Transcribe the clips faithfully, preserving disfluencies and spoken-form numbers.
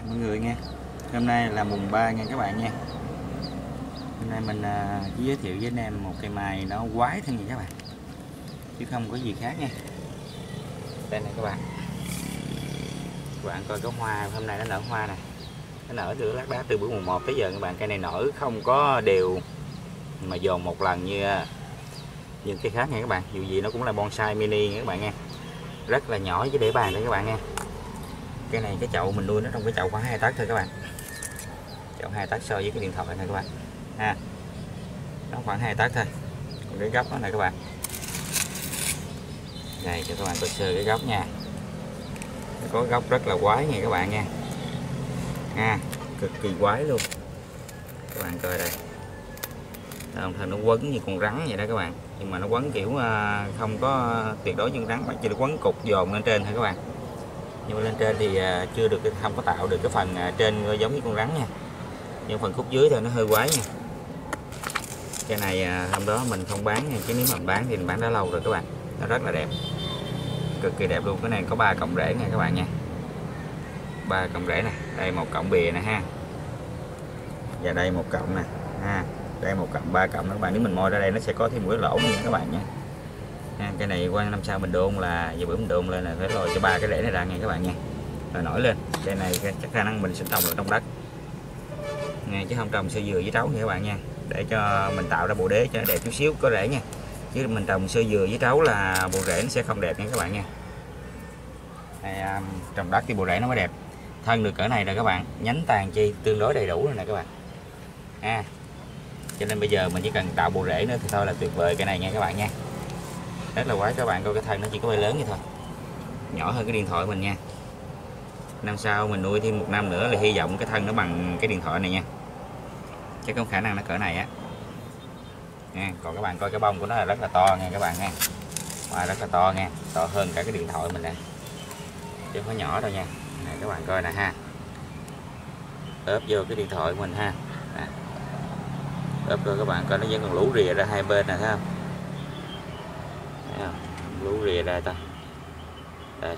Mọi người nha, hôm nay là mùng ba nha các bạn nha. Hôm nay mình à, chỉ giới thiệu với anh em một cây mai nó quái thôi nha các bạn, chứ không có gì khác nha. Đây này các bạn, các bạn coi cái hoa hôm nay nó nở hoa nè, nó nở từ lác đác từ bữa mùng một tới giờ các bạn. Cây này nở không có đều mà dồn một lần như những cây khác nha các bạn. Dù gì nó cũng là bonsai mini nha các bạn nha, rất là nhỏ với để bàn đấy các bạn nha. Cái này cái chậu mình nuôi nó trong cái chậu khoảng hai tấc thôi các bạn, chậu hai tấc so với cái điện thoại này các bạn ha, nó khoảng hai tấc thôi. Còn cái gốc đó này các bạn, này cho các bạn coi sơ cái gốc nha, có gốc rất là quái nha các bạn nha, ha, cực kỳ quái luôn. Các bạn coi đây, đồng thời nó quấn như con rắn vậy đó các bạn, nhưng mà nó quấn kiểu không có tuyệt đối như rắn, chỉ được quấn cục dồn lên trên thôi các bạn. Nhưng mà lên trên thì chưa được, không có tạo được cái phần trên giống như con rắn nha, nhưng phần khúc dưới thì nó hơi quái nha. Cái này hôm đó mình không bán nha, chứ nếu mà mình bán thì mình bán đã lâu rồi các bạn. Nó rất là đẹp, cực kỳ đẹp luôn. Cái này có ba cọng rễ nha các bạn nha, ba cọng rễ này, đây một cọng bìa nè ha, và đây một cọng nè ha, đây một cọng, ba cọng các bạn. Nếu mình moi ra đây nó sẽ có thêm một cái lỗ nha các bạn nha. Ha, cái này qua năm sau mình đôn là giờ bữa mình đôn lên là phải lôi cho ba cái rễ này ra nha các bạn nha, rồi nổi lên. Đây này chắc khả năng mình sẽ trồng ở trong đất nha, chứ không trồng sơ dừa với trấu nha các bạn nha, để cho mình tạo ra bộ đế cho nó đẹp chút xíu có rễ nha. Chứ mình trồng sơ dừa với trấu là bộ rễ nó sẽ không đẹp nha các bạn nha. Này, trồng đất thì bộ rễ nó mới đẹp. Thân được cỡ này rồi các bạn, nhánh tàn chi tương đối đầy đủ rồi nè các bạn ha. Cho nên bây giờ mình chỉ cần tạo bộ rễ nữa thì thôi là tuyệt vời cái này nha các bạn nha. Rất là quái các bạn, coi cái thân nó chỉ có bay lớn vậy thôi, nhỏ hơn cái điện thoại mình nha. Năm sau mình nuôi thêm một năm nữa là hy vọng cái thân nó bằng cái điện thoại này nha, chứ không khả năng nó cỡ này á nha. Còn các bạn coi cái bông của nó là rất là to nha các bạn nha, hoa rất là to nha, to hơn cả cái điện thoại mình nè, chứ không có nhỏ đâu nha. Này các bạn coi nè ha, ốp vô cái điện thoại của mình ha, nè. Ốp vô các bạn coi nó vẫn còn lú rìa ra hai bên nè, thấy không? Thấy không? Lú rìa ra ta, đây,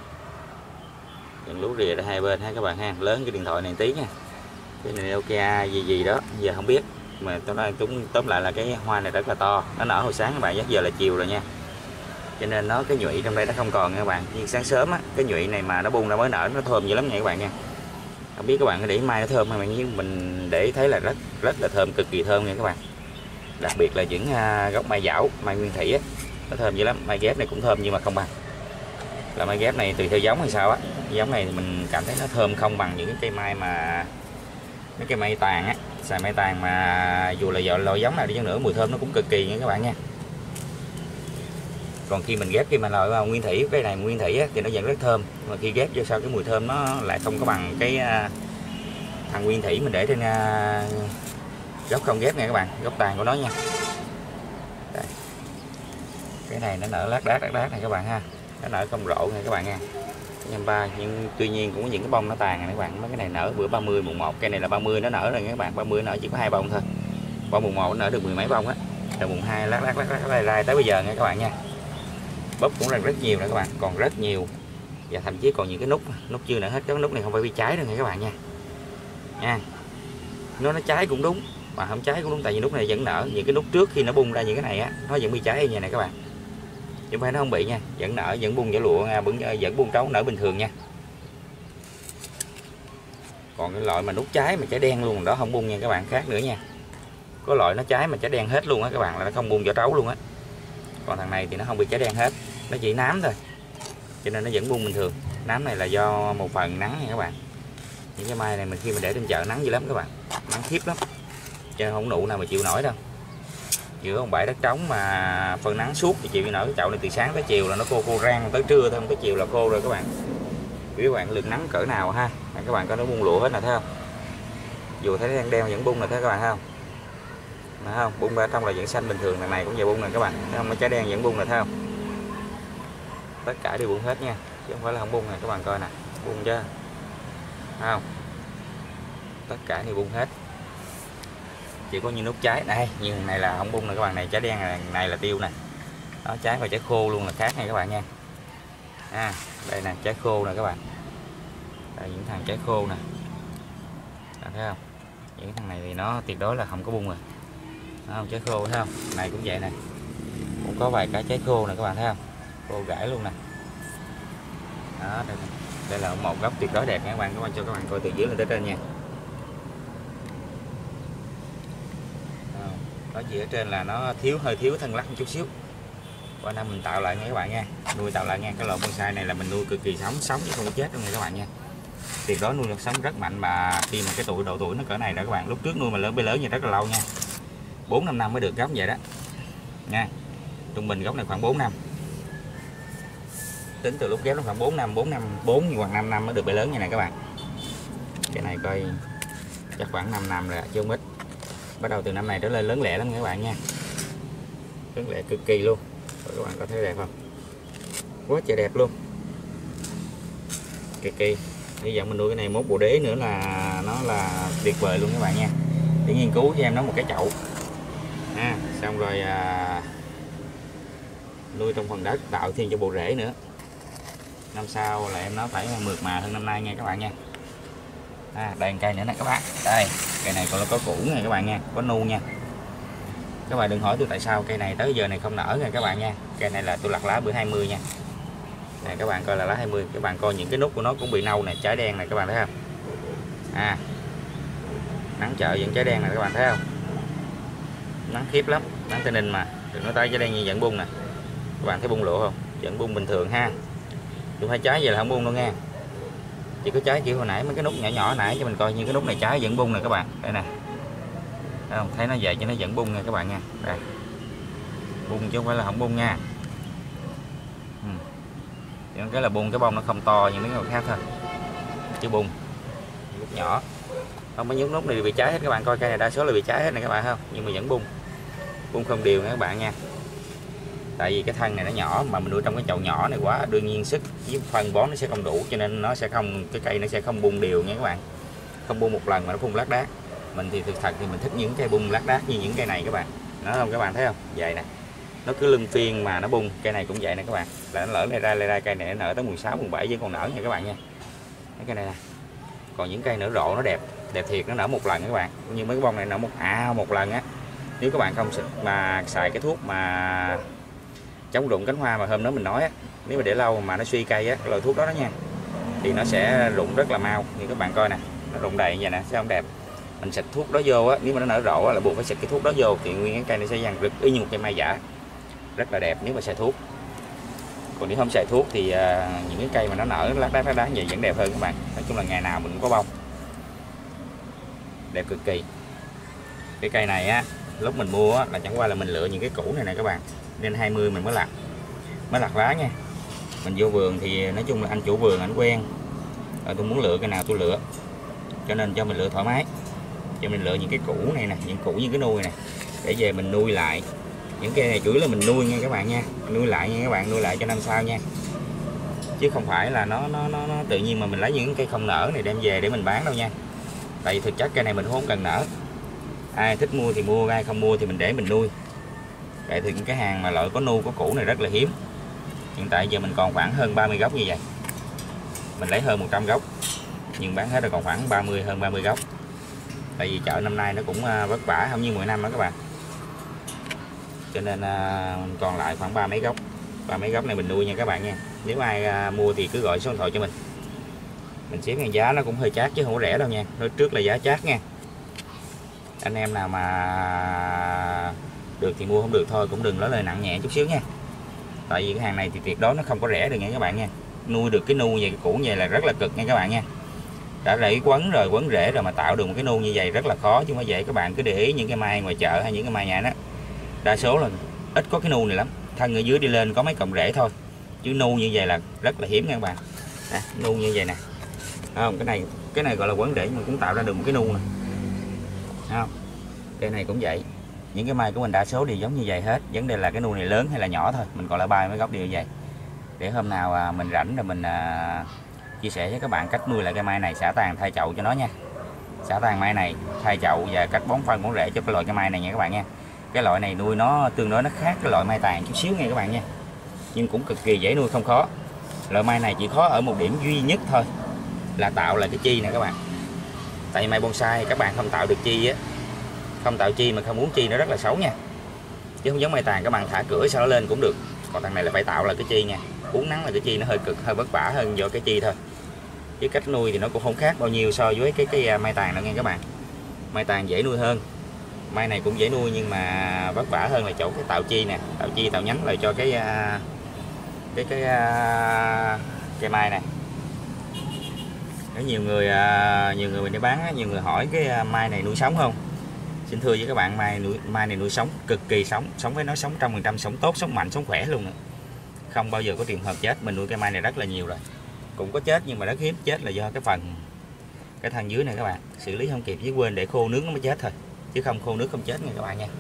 vẫn lú rìa ra hai bên ha các bạn ha, lớn cái điện thoại này tí nha. Cái này Nokia gì gì đó giờ không biết, mà tôi nói chúng tóm lại là cái hoa này rất là to. Nó nở hồi sáng các bạn, giờ là chiều rồi nha, cho nên nó cái nhụy trong đây nó không còn nha các bạn. Nhưng sáng sớm á, cái nhụy này mà nó bung ra mới nở nó thơm dữ lắm nha các bạn nha. Không biết các bạn có để mai nó thơm hay nhưng mình để thấy là rất rất là thơm, cực kỳ thơm nha các bạn. Đặc biệt là những gốc mai dảo, mai nguyên thủy á, nó thơm dữ lắm. Mai ghép này cũng thơm nhưng mà không bằng, là mai ghép này tùy theo giống hay sao á. Giống này thì mình cảm thấy nó thơm không bằng những cái cây mai mà mấy cây mai tàn á, xài mai tàn mà dù là loại giống nào đi chăng nữa mùi thơm nó cũng cực kỳ nha các bạn nha. Còn khi mình ghép khi mà loại nguyên thủy, cái này nguyên thủy á, thì nó vẫn rất thơm, mà khi ghép vô sau cái mùi thơm nó lại không có bằng cái thằng nguyên thủy mình để trên gốc không ghép nha các bạn, gốc tàn của nó nha. Đây. Cái này nó nở lác đác lác đác này các bạn ha, nó nở không rộ nha các bạn nha, nhân ba. Nhưng tuy nhiên cũng có những cái bông nó tàn này các bạn. Mấy cái này nở bữa ba mươi mùng một, cây này là ba mươi nó nở rồi nha các bạn. Ba mươi nở chỉ có hai bông thôi, bông mùng một nó nở được mười mấy bông á, rồi mùng hai lác lác lác lác lai lai tới bây giờ nha các bạn nha. Búp cũng là rất nhiều nè các bạn, còn rất nhiều, và thậm chí còn những cái nút nút chưa nở hết. Cái nút này không phải bị cháy đâu nha các bạn nha, nha. Nó nó cháy cũng đúng mà không cháy cũng đúng, tại vì nút này vẫn nở. Những cái nút trước khi nó bung ra những cái này á, nó vẫn bị cháy như này các bạn, chứ không phải nó không bị nha, vẫn nở, vẫn bung vỏ lụa, vẫn vẫn bung trấu nở bình thường nha. Còn cái loại mà nút cháy mà cháy đen luôn đó không bung nha các bạn, khác nữa nha. Có loại nó cháy mà cháy đen hết luôn á các bạn, là nó không bung vỏ trấu luôn á. Còn thằng này thì nó không bị cháy đen hết, nó chỉ nám thôi, cho nên nó vẫn bung bình thường. Nám này là do một phần nắng nha các bạn. Những cái mai này mình khi mà để trên chợ nắng dữ lắm các bạn, nắng thiếp lắm, cho nên không nụ nào mà chịu nổi đâu. Giữa một bãi đất trống mà phần nắng suốt thì chịu nổi. Cái chậu này từ sáng tới chiều là nó khô khô rang, tới trưa thôi, tới chiều là khô rồi các bạn. Quý bạn lượng nắng cỡ nào ha, các bạn có nó bung lụa hết nè, thấy không? Dù thấy đang đeo vẫn bung nè, thấy các bạn thấy không? Thấy không? Bung ra trong là vẫn xanh bình thường. Đằng này cũng vậy bung nè các bạn, thấy không? Nó trái đen vẫn bung nè, thấy không? Tất cả đều bung hết nha, chứ không phải là không bung nè. Các bạn coi nè, bung chưa? Thấy không? Tất cả đều bung hết, chỉ có như nút trái đây, nhưng này là không bung nè các bạn. Này trái đen này, này là tiêu nè, đó, trái và trái khô luôn là khác nha các bạn nha. À, đây nè trái khô nè các bạn, đây những thằng trái khô nè, à, thấy không, những thằng này thì nó tuyệt đối là không có bung rồi, đó, không trái khô thấy không, này cũng vậy nè, cũng có vài cái trái khô này các bạn thấy không, khô gãy luôn nè. Đó, đây, đây là một góc tuyệt đối đẹp nha các bạn, các bạn cho các bạn coi từ dưới lên tới trên nha. Đó, gì ở trên là nó thiếu hơi thiếu thân lắc một chút xíu, qua năm mình tạo lại nha các bạn nha, nuôi tạo lại nha. Cái loại bonsai này là mình nuôi cực kỳ sống sống chứ không có chết đâu nha các bạn nha, tuyệt đối nuôi được sống rất mạnh. Mà khi mà cái tuổi độ tuổi nó cỡ này đó các bạn, lúc trước nuôi mà lớn bê lớn như rất là lâu nha, bốn năm năm mới được gốc vậy đó nha, trung bình gốc này khoảng bốn năm, tính từ lúc ghép nó khoảng bốn năm, bốn năm, bốn hoặc năm năm mới được bê lớn như này các bạn. Cái này coi chắc khoảng năm năm rồi chứ không ít, bắt đầu từ năm này trở lên lớn lẻ lắm nha các bạn nha, lớn lẻ cực kỳ luôn. Rồi các bạn có thấy đẹp không, quá trời đẹp luôn, cực kỳ. Hy vọng mình nuôi cái này mốt bộ đế nữa là nó là tuyệt vời luôn các bạn nha. Để nghiên cứu cho em nó một cái chậu à, xong rồi à, nuôi trong phần đất, tạo thêm cho bộ rễ nữa. Năm sau là em nó phải mượt mà hơn năm nay nha các bạn nha. À, đây cây nữa nè các bạn, đây cây này còn nó có củ nha các bạn nha, có nu nha. Các bạn đừng hỏi tôi tại sao cây này tới giờ này không nở nha các bạn nha. Cây này là tôi lặt lá bữa hai mươi nha. Này các bạn coi là lá hai mươi, các bạn coi những cái nút của nó cũng bị nâu này, trái đen này các bạn thấy không? À, nắng chợ vẫn trái đen này các bạn thấy không? Nắng khiếp lắm, nắng Tây Ninh mà, đừng nói tay trái đen như vẫn bung nè. Các bạn thấy bung lụa không? Vẫn bung bình thường ha. Tôi thấy trái vậy là không bung đâu nha. Chỉ có trái kiểu hồi nãy mấy cái nút nhỏ nhỏ nãy cho mình coi, như cái nút này trái vẫn bung nè các bạn. Đây nè. Thấy không? Thấy nó vậy cho nó vẫn bung nha các bạn nha. Đây. Bung chứ không phải là không bung nha. Ừ. Cái là bung, cái bông nó không to như mấy cái khác thôi. Chứ bung. Nút nhỏ. Không có những nút này bị trái hết các bạn, coi cây này đa số là bị trái hết này các bạn không? Nhưng mà vẫn bung. Bung không đều nha các bạn nha. Tại vì cái thân này nó nhỏ mà mình nuôi trong cái chậu nhỏ này quá, đương nhiên sức với phân bón nó sẽ không đủ, cho nên nó sẽ không, cái cây nó sẽ không bung đều nha các bạn, không bung một lần mà nó bung lác đác. Mình thì thực thật thì mình thích những cây bung lác đác như những cây này các bạn, nó không các bạn thấy không, vậy nè, nó cứ luân phiên mà nó bung. Cây này cũng vậy nè các bạn, là nó lỡ lây ra lây ra, cây này nó nở tới mười sáu, mười bảy vẫn còn nở nha các bạn nha. Cái cây này nè, còn những cây nở rộ nó đẹp, đẹp thiệt, nó nở một lần các bạn, như mấy cái bông này nở một à một lần á. Nếu các bạn không mà xài cái thuốc mà chống rụng cánh hoa mà hôm đó mình nói á, nếu mà để lâu mà nó suy cây á, cái loại thuốc đó đó nha, thì nó sẽ rụng rất là mau. Như các bạn coi nè, nó rụng đầy vậy nè, sẽ không đẹp. Mình xịt thuốc đó vô á, nếu mà nó nở rộ á, là buộc phải xịt cái thuốc đó vô thì nguyên cái cây nó sẽ vàng rực y như một cây mai giả, rất là đẹp nếu mà xài thuốc. Còn nếu không xài thuốc thì à, những cái cây mà nó nở lác đác lác đác vậy vẫn đẹp hơn các bạn. Nói chung là ngày nào mình cũng có bông, đẹp cực kỳ. Cái cây này á, lúc mình mua á, là chẳng qua là mình lựa những cái củ này nè các bạn, nên hai mươi mình mới lặt mới lặt lá nha. Mình vô vườn thì nói chung là anh chủ vườn ảnh quen rồi, tôi muốn lựa cái nào tôi lựa, cho nên cho mình lựa thoải mái, cho mình lựa những cái củ này nè, những củ như cái nuôi này để về mình nuôi lại. Những cây này chủ yếu là mình nuôi nha các bạn nha, nuôi lại nha các bạn, nuôi lại cho năm sau nha, chứ không phải là nó nó nó, nó tự nhiên mà mình lấy những cây không nở này đem về để mình bán đâu nha. Tại vì thực chất cây này mình không cần nở, ai thích mua thì mua, ai không mua thì mình để mình nuôi. Vậy thì những cái hàng mà loại có nu có củ này rất là hiếm. Hiện tại giờ mình còn khoảng hơn ba mươi gốc như vậy, mình lấy hơn một trăm gốc nhưng bán hết rồi còn khoảng ba mươi, hơn ba mươi gốc. Tại vì chợ năm nay nó cũng vất vả không như mỗi năm đó các bạn, cho nên còn lại khoảng ba mấy gốc. Ba mấy gốc này mình nuôi nha các bạn nha. Nếu ai mua thì cứ gọi số điện thoại cho mình, mình xếp ngang giá nó cũng hơi chát chứ không có rẻ đâu nha, nói trước là giá chát nha. Anh em nào mà được thì mua, không được thôi cũng đừng nói lời nặng nhẹ chút xíu nha. Tại vì cái hàng này thì tuyệt đối nó không có rẻ được nha các bạn nha. Nuôi được cái nu vậy, cái củ vậy là rất là cực nha các bạn nha. Đã rễ quấn rồi, quấn rễ rồi mà tạo được một cái nu như vậy rất là khó chứ không phải vậy. Các bạn cứ để ý những cái mai ngoài chợ hay những cái mai nhà đó, đa số là ít có cái nu này lắm, thân ở dưới đi lên có mấy cọng rễ thôi, chứ nu như vậy là rất là hiếm nha các bạn. À, nu như vậy nè, không, cái này cái này gọi là quấn rễ nhưng mà cũng tạo ra được một cái nu nè, không? Cây này cũng vậy, những cái mai của mình đa số đều giống như vậy hết, vấn đề là cái nu này lớn hay là nhỏ thôi. Mình gọi là ba mấy gốc đều vậy, để hôm nào mình rảnh rồi mình à, chia sẻ với các bạn cách nuôi lại cây mai này, xả tàn thay chậu cho nó nha. Xả tàn mai này thay chậu và cách bón phân bón rễ cho cái loại cây mai này nha các bạn nha. Cái loại này nuôi nó tương đối nó khác cái loại mai tàn chút xíu nha các bạn nha, nhưng cũng cực kỳ dễ nuôi, không khó. Loại mai này chỉ khó ở một điểm duy nhất thôi, là tạo lại cái chi nè các bạn. Tại vì mai bonsai các bạn không tạo được chi á, không tạo chi mà không muốn chi nó rất là xấu nha. Chứ không giống mai tàn các bạn thả cửa sau nó lên cũng được. Còn thằng này là phải tạo là cái chi nha. Uống nắng là cái chi nó hơi cực, hơi vất vả hơn do cái chi thôi. Chứ cách nuôi thì nó cũng không khác bao nhiêu so với cái cái mai tàn đâu nha các bạn. Mai tàn dễ nuôi hơn. Mai này cũng dễ nuôi nhưng mà vất vả hơn là chỗ cái tạo chi nè, tạo chi tạo nhánh lại cho cái cái cái cây mai này. Có nhiều người nhiều người mình đi bán, nhiều người hỏi cái mai này nuôi sống không? Xin thưa với các bạn, mai nuôi mai này nuôi sống, cực kỳ sống, sống với nó sống trăm phần trăm, sống tốt, sống mạnh, sống khỏe luôn nữa. Không bao giờ có trường hợp chết. Mình nuôi cây mai này rất là nhiều rồi. Cũng có chết nhưng mà rất hiếm, chết là do cái phần cái thân dưới này các bạn, xử lý không kịp với quên để khô nước nó mới chết thôi. Chứ không khô nước không chết nha các bạn nha.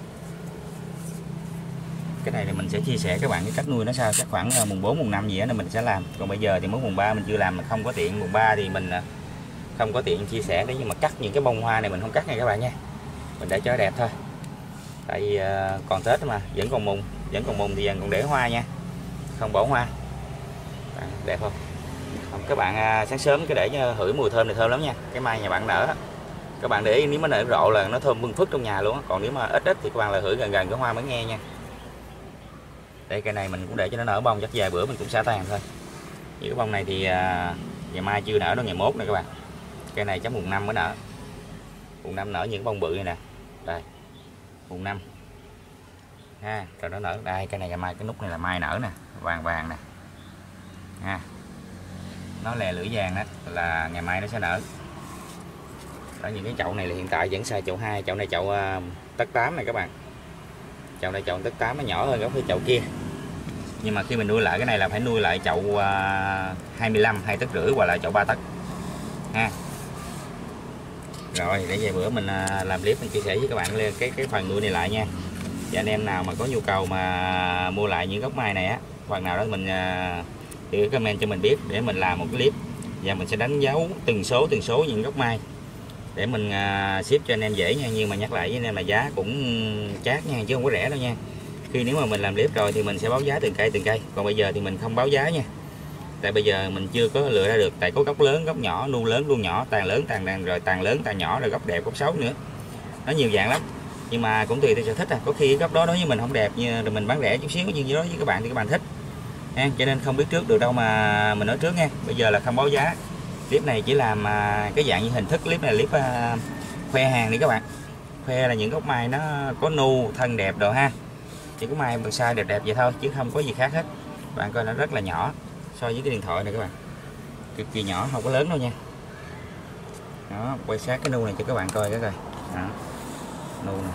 Cái này thì mình sẽ chia sẻ các bạn cái cách nuôi nó sao, chắc khoảng mùng bốn mùng năm gì đó nên mình sẽ làm. Còn bây giờ thì mới mùng ba mình chưa làm, mình không có tiện. Mùng ba thì mình không có tiện chia sẻ đấy, nhưng mà cắt những cái bông hoa này mình không cắt nha các bạn nha. Mình để cho đẹp thôi. Tại vì còn Tết mà, vẫn còn mùng, vẫn còn mùng thì còn để hoa nha. Không bỏ hoa. À, đẹp không? Các bạn sáng sớm cái để hửi mùi thơm này thơm lắm nha. Cái mai nhà bạn nở các bạn để ý, nếu mà nở rộ là nó thơm bưng phức trong nhà luôn á. Còn nếu mà ít ít thì các bạn là hửi gần gần cái hoa mới nghe nha. Đây cây này mình cũng để cho nó nở bông, chắc vài bữa mình cũng xả tàn thôi. Như cái bông này thì ngày mai chưa nở đâu, ngày mốt này các bạn. Cây này chắc mùng năm mới nở. Mùng năm nở những bông bự này nè. Đây. Mùng năm. Ha, rồi nó nở. Đây cây này ngày mai cái nút này là mai nở nè, vàng vàng nè. Ha. Nó lè lưỡi vàng đó là ngày mai nó sẽ nở. Đó, những cái chậu này là hiện tại vẫn xài chậu hai, chậu này chậu uh, tấc tám này các bạn. Chậu này chậu tấc tám nó nhỏ hơn cái chậu kia. Nhưng mà khi mình nuôi lại cái này là phải nuôi lại chậu uh, hai mươi lăm, hai tấc rưỡi hoặc là chậu ba tấc. Ha. Rồi để vài bữa mình uh, làm clip mình chia sẻ với các bạn lên cái cái phần nuôi này lại nha. Và anh em nào mà có nhu cầu mà mua lại những gốc mai này á, phần nào đó mình uh, thì comment cho mình biết để mình làm một cái clip và mình sẽ đánh dấu từng số từng số những gốc mai để mình uh, ship cho anh em dễ nha. Nhưng mà nhắc lại với anh em là giá cũng chát nha, chứ không có rẻ đâu nha. Khi nếu mà mình làm clip rồi thì mình sẽ báo giá từng cây từng cây, còn bây giờ thì mình không báo giá nha. Tại bây giờ mình chưa có lựa ra được, tại có gốc lớn gốc nhỏ, nu lớn nu nhỏ, tàn lớn tàn đàn, rồi tàn lớn tàn nhỏ, rồi gốc đẹp gốc xấu nữa, nó nhiều dạng lắm. Nhưng mà cũng tùy theo sở thích à, có khi gốc đó đối với mình không đẹp như rồi mình bán rẻ chút xíu, nhưng đối với các bạn thì các bạn thích. Ha, cho nên không biết trước được đâu mà mình nói trước nha. Bây giờ là không báo giá. Clip này chỉ làm cái dạng như hình thức clip này, clip uh, khoe hàng đi các bạn. Khoe là những gốc mai nó có nu, thân đẹp đồ ha. Chỉ có mai bonsai đẹp đẹp vậy thôi chứ không có gì khác hết. Bạn coi nó rất là nhỏ so với cái điện thoại này các bạn. Cực kỳ nhỏ, không có lớn đâu nha. Đó, quay sát cái nu này cho các bạn coi cái coi. Đó. Nu này.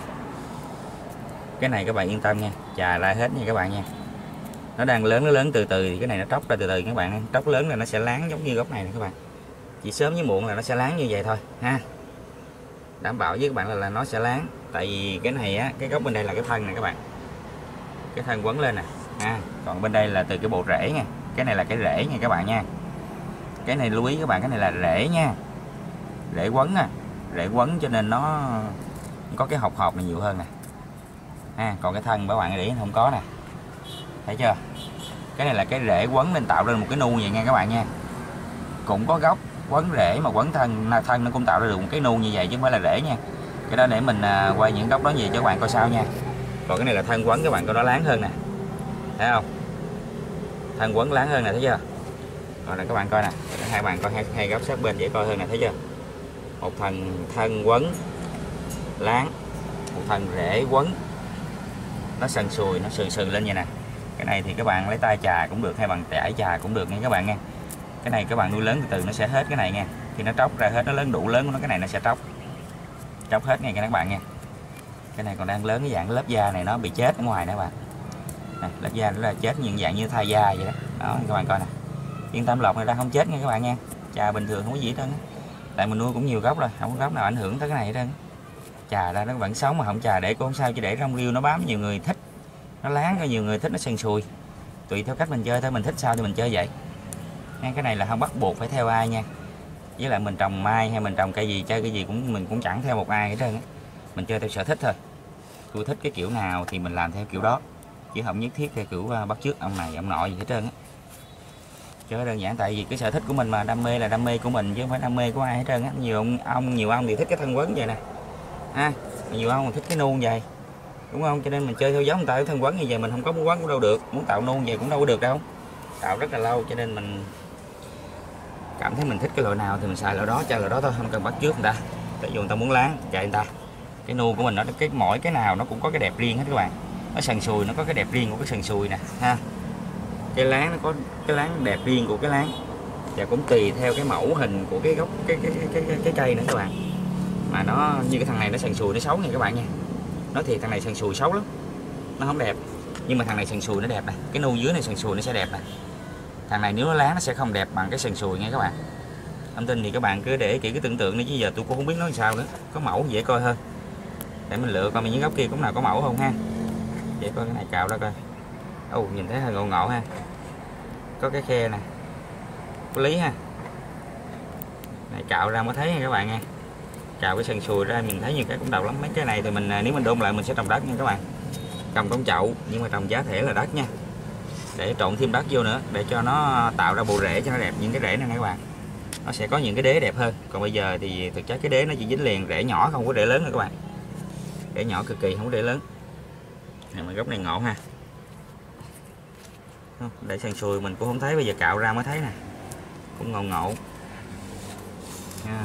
Cái này các bạn yên tâm nha, chà ra hết nha các bạn nha. Nó đang lớn, nó lớn từ từ thì cái này nó tróc ra từ từ các bạn. Tróc lớn là nó sẽ láng giống như gốc này nè các bạn. Chỉ sớm với muộn là nó sẽ láng như vậy thôi ha. Đảm bảo với các bạn là, là nó sẽ láng. Tại vì cái này á, cái gốc bên đây là cái thân này các bạn. Cái thân quấn lên nè ha. Còn bên đây là từ cái bộ rễ nha. Cái này là cái rễ nha các bạn nha. Cái này lưu ý các bạn, cái này là rễ nha. Rễ quấn nè. Rễ quấn cho nên nó có cái hộp hộp này nhiều hơn nè ha. Còn cái thân các bạn để không có nè. Thấy chưa? Cái này là cái rễ quấn nên tạo ra một cái nu vậy nha các bạn nha. Cũng có gốc quấn rễ mà quấn thân, thân nó cũng tạo ra được một cái nu như vậy chứ không phải là rễ nha. Cái đó để mình quay những gốc đó về cho các bạn coi sao nha. Còn cái này là thân quấn các bạn coi nó láng hơn nè. Thấy không? Thân quấn láng hơn nè, thấy chưa? Rồi này các bạn coi nè, hai bạn coi hai, hai góc sát bên dễ coi hơn nè, thấy chưa? Một thân thân quấn láng, một thân rễ quấn. Nó sần sùi, nó sườn sườn lên vậy nè. Cái này thì các bạn lấy tay chà cũng được hay bằng chải chà cũng được nha các bạn nha. Cái này các bạn nuôi lớn từ từ nó sẽ hết cái này nha. Khi nó tróc ra hết, nó lớn đủ lớn của nó, cái này nó sẽ tróc. Tróc hết nha các bạn nha. Cái này còn đang lớn, cái dạng lớp da này nó bị chết ở ngoài nè các bạn. Này, lớp da nó là chết những dạng như thai da vậy đó. Đó các bạn coi nè. Yên tâm lọc này ra không chết nha các bạn nha. Chà bình thường không có gì hết trơn. Tại mình nuôi cũng nhiều gốc rồi, không có gốc nào ảnh hưởng tới cái này hết trơn. Chà ra nó vẫn sống mà không chà để cũng không sao, chỉ để rong riêu nó bám, nhiều người thích nó láng, có nhiều người thích nó sần sùi. Tùy theo cách mình chơi thôi, mình thích sao thì mình chơi vậy. Cái này là không bắt buộc phải theo ai nha. Với lại mình trồng mai hay mình trồng cây gì, chơi cái gì cũng mình cũng chẳng theo một ai hết trơn. Mình chơi theo sở thích thôi. Tôi thích cái kiểu nào thì mình làm theo kiểu đó, chứ không nhất thiết theo kiểu bắt chước ông này ông nọ gì hết trơn á. cho đơn giản, tại vì cái sở thích của mình mà, đam mê là đam mê của mình chứ không phải đam mê của ai hết trơn á. Nhiều ông, ông nhiều ông thì thích cái thân quấn vậy nè, ha, nhiều ông thích cái nuông vậy, đúng không? Cho nên mình chơi theo giống người ta, cái thân quấn như vậy mình không có muốn quấn cũng đâu được, muốn tạo nuông vậy cũng đâu có được đâu, tạo rất là lâu. Cho nên mình cảm thấy mình thích cái loại nào thì mình xài loại đó, chơi loại đó thôi, không cần bắt trước người ta. Tại vì người ta muốn láng chạy người ta. Cái nuông của mình nó cái mỗi cái nào nó cũng có cái đẹp riêng hết các bạn. Nó sần sùi nó có cái đẹp riêng của cái sần sùi nè, ha. Cái láng nó có cái láng đẹp riêng của cái láng, và cũng tùy theo cái mẫu hình của cái gốc cái cái cái cái, cái cây nữa các bạn. Mà nó như cái thằng này nó sần sùi nó xấu nha các bạn nha. Nói thiệt thằng này sần sùi xấu lắm, nó không đẹp. Nhưng mà thằng này sần sùi nó đẹp nè, cái nuông dưới này sần sùi nó sẽ đẹp nè. Thằng này nếu nó láng nó sẽ không đẹp bằng cái sần sùi nha các bạn. Không tin thì các bạn cứ để kỹ cái tưởng tượng đi, chứ giờ tôi cũng không biết nói làm sao nữa. Có mẫu dễ coi hơn, để mình lựa coi những góc kia cũng nào có mẫu không ha. Để coi cái này cạo ra coi. Ồ, nhìn thấy hơi ngộ ngộ ha, có cái khe nè, có lý ha. Này cạo ra mới thấy nha các bạn nha, cạo cái sần sùi ra mình thấy như cái cũng đầu lắm. Mấy cái này thì mình nếu mình đôn lại mình sẽ trồng đất nha các bạn, trồng trong chậu nhưng mà trồng giá thể là đất nha, để trộn thêm đất vô nữa để cho nó tạo ra bộ rễ cho nó đẹp. Những cái rễ này nè các bạn, nó sẽ có những cái đế đẹp hơn. Còn bây giờ thì thực chất cái đế nó chỉ dính liền, rễ nhỏ không có rễ lớn nữa các bạn, rễ nhỏ cực kỳ không có rễ lớn. Này mà gốc này ngộ ha, để sần sùi mình cũng không thấy, bây giờ cạo ra mới thấy nè, cũng ngộ ngộ nha.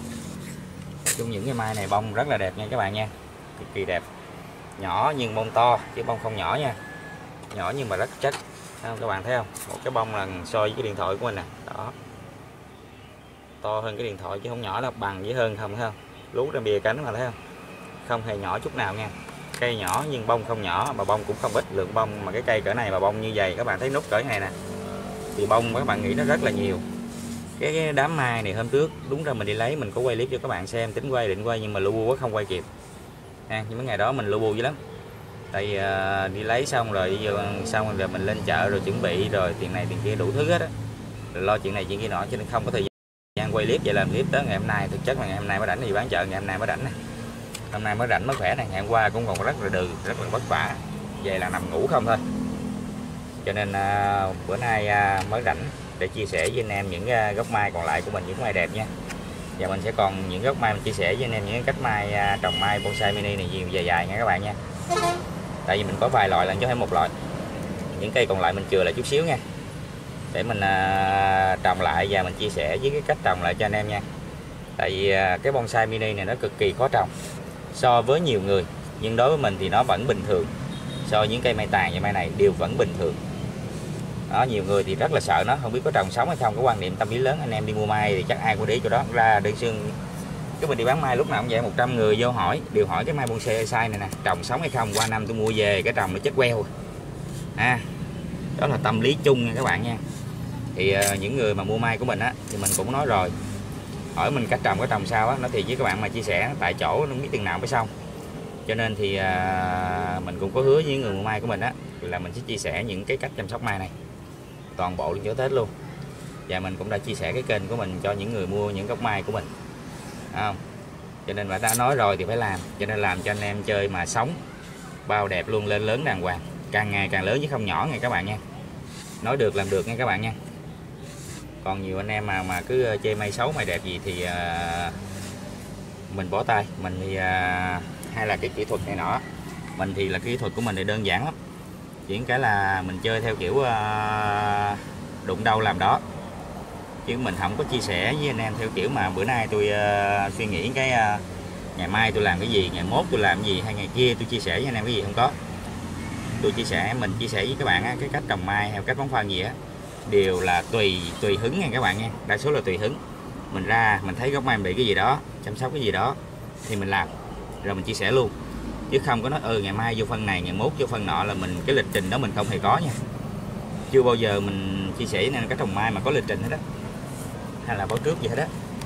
Chung những cái mai này bông rất là đẹp nha các bạn nha, cực kỳ đẹp. Nhỏ nhưng bông to chứ bông không nhỏ nha, nhỏ nhưng mà rất chất. Thấy không các bạn thấy không, một cái bông là so với cái điện thoại của mình nè, đó, to hơn cái điện thoại chứ không nhỏ đâu, bằng với hơn không, thấy không, lú ra bìa cánh mà thấy không, không hề nhỏ chút nào nha. Cây nhỏ nhưng bông không nhỏ, mà bông cũng không ít, lượng bông mà cái cây cỡ này mà bông như vậy các bạn thấy nút cỡ này nè thì bông các bạn nghĩ nó rất là nhiều. Cái, cái đám mai này hôm trước đúng ra mình đi lấy mình có quay clip cho các bạn xem, tính quay định quay nhưng mà lu bu quá không quay kịp ha. Nhưng mấy ngày đó mình lu bu dữ lắm, tại vì uh, đi lấy xong rồi giờ xong rồi mình lên chợ rồi chuẩn bị rồi tiền này tiền kia đủ thứ hết á, rồi lo chuyện này chuyện kia nọ, cho nên không có thời gian quay clip. Vậy làm clip tới ngày hôm nay, thực chất là ngày hôm nay mới rảnh thì bán chợ, ngày hôm nay mới rảnh này, hôm nay mới rảnh mới khỏe này. Ngày hôm qua cũng còn rất là đừ, rất là vất vả, về là nằm ngủ không thôi. Cho nên uh, bữa nay uh, mới rảnh để chia sẻ với anh em những uh, gốc mai còn lại của mình, những mai đẹp nha. Và mình sẽ còn những gốc mai mình chia sẻ với anh em những cách mai uh, trồng mai bonsai mini này nhiều dài dài nha các bạn nha. Tại vì mình có vài loại lần chứ không phải một loại, những cây còn lại mình chừa lại chút xíu nha, để mình uh, trồng lại và mình chia sẻ với cái cách trồng lại cho anh em nha. Tại vì uh, cái bonsai mini này nó cực kỳ khó trồng so với nhiều người, nhưng đối với mình thì nó vẫn bình thường. So với những cây mai tàn và mai này đều vẫn bình thường đó. Nhiều người thì rất là sợ nó, không biết có trồng sống hay không. Có quan niệm tâm lý lớn, anh em đi mua mai thì chắc ai cũng để ý chỗ đó. Ra đơn xương cái mình đi bán mai lúc nào cũng vậy, một trăm người vô hỏi đều hỏi cái mai bonsai này nè, trồng sống hay không. Qua năm tôi mua về cái trồng nó chết queo à. Đó là tâm lý chung nha các bạn nha. Thì uh, những người mà mua mai của mình á thì mình cũng nói rồi, hỏi mình cách trồng có trồng sao á, nói thì với các bạn mà chia sẻ tại chỗ nó biết từng nào mới xong. Cho nên thì uh, mình cũng có hứa với người mua mai của mình á là mình sẽ chia sẻ những cái cách chăm sóc mai này toàn bộ lên chỗ Tết luôn. Và mình cũng đã chia sẻ cái kênh của mình cho những người mua những gốc mai của mình, không? Cho nên mà đã nói rồi thì phải làm. Cho nên làm cho anh em chơi mà sống bao đẹp luôn, lên lớn đàng hoàng, càng ngày càng lớn chứ không nhỏ nha các bạn nha. Nói được làm được nha các bạn nha. Còn nhiều anh em mà mà cứ chê mai xấu mai đẹp gì thì uh, mình bỏ tay. Mình thì uh, hay là cái kỹ thuật này nọ, mình thì là kỹ thuật của mình thì đơn giản lắm, chỉ cái là mình chơi theo kiểu uh, đụng đâu làm đó, chứ mình không có chia sẻ với anh em theo kiểu mà bữa nay tôi uh, suy nghĩ cái uh, ngày mai tôi làm cái gì, ngày mốt tôi làm cái gì, hay ngày kia tôi chia sẻ với anh em cái gì, không có. Tôi chia sẻ, mình chia sẻ với các bạn á, cái cách trồng mai hay cách bón phân gì á đều là tùy tùy hứng nha các bạn nha. Đa số là tùy hứng. Mình ra mình thấy gốc mai bị cái gì đó, chăm sóc cái gì đó thì mình làm rồi mình chia sẻ luôn, chứ không có nói ừ ngày mai vô phân này, ngày mốt vô phân nọ, là mình cái lịch trình đó mình không hề có nha. Chưa bao giờ mình chia sẻ nên cách trồng mai mà có lịch trình hết đó, hay là báo trước gì hết đó.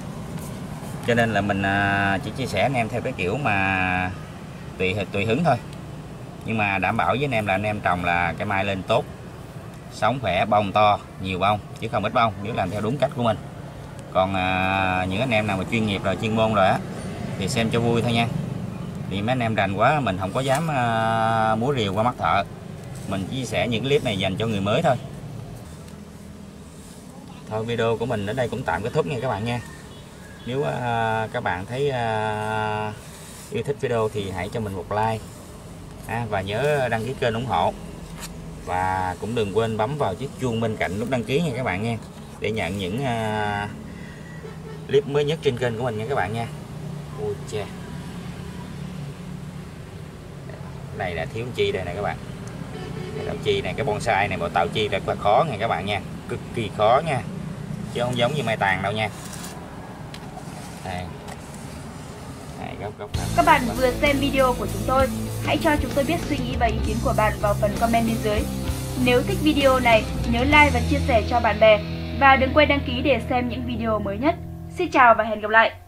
Cho nên là mình chỉ chia sẻ anh em theo cái kiểu mà tùy tùy hứng thôi. Nhưng mà đảm bảo với anh em là anh em trồng là cái mai lên tốt, sống khỏe, bông to, nhiều bông chứ không ít bông, nếu làm theo đúng cách của mình. Còn à, những anh em nào mà chuyên nghiệp rồi, chuyên môn rồi á thì xem cho vui thôi nha. Thì mấy anh em rành quá mình không có dám à, múa rìu qua mắt thợ. Mình chia sẻ những clip này dành cho người mới thôi. Thôi video của mình đến đây cũng tạm kết thúc nha các bạn nha. Nếu uh, các bạn thấy uh, yêu thích video thì hãy cho mình một like à, và nhớ đăng ký kênh ủng hộ, và cũng đừng quên bấm vào chiếc chuông bên cạnh nút đăng ký nha các bạn nha, để nhận những uh, clip mới nhất trên kênh của mình nha các bạn nha. Ôi cha, đây là thiếu chi đây nè các bạn. Cái tàu chi này, cái bonsai này, bộ tàu chi rất là khó nha các bạn nha, cực kỳ khó nha, chứ không giống như mai tàn đâu nha. Đây. Đây, góc, góc, góc. Các bạn vừa xem video của chúng tôi, hãy cho chúng tôi biết suy nghĩ và ý kiến của bạn vào phần comment bên dưới. Nếu thích video này, nhớ like và chia sẻ cho bạn bè, và đừng quên đăng ký để xem những video mới nhất. Xin chào và hẹn gặp lại!